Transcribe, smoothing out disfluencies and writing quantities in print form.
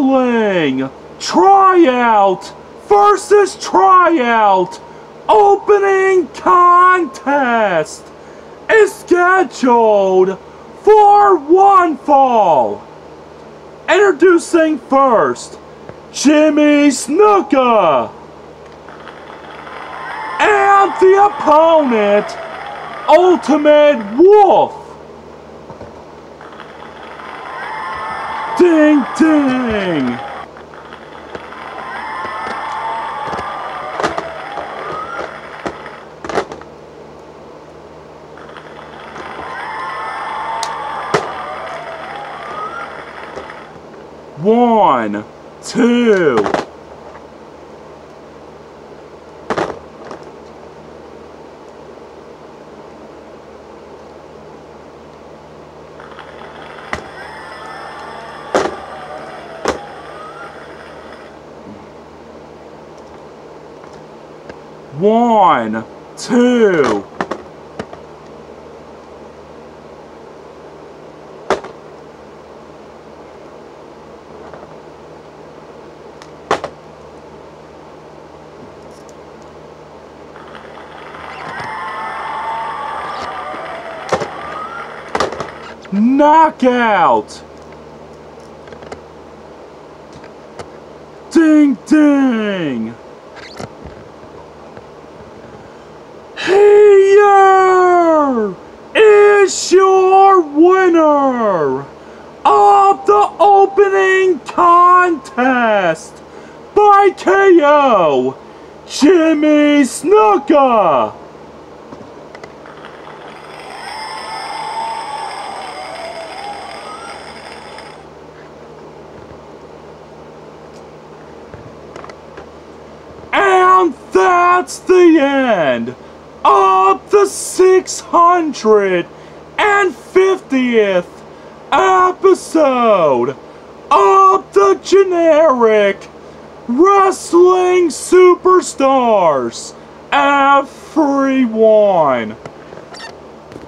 Wrestling Tryout versus Tryout opening contest is scheduled for one fall. Introducing first, Jimmy Snuka. And the opponent, Ultimate Wolf. Ding ding! One, two. One, two. Knockout! Ding ding! Here is your winner of the opening contest by KO, Jimmy Snuka. And that's the end of the 650th episode of the Generic Wrestling Superstars everyone.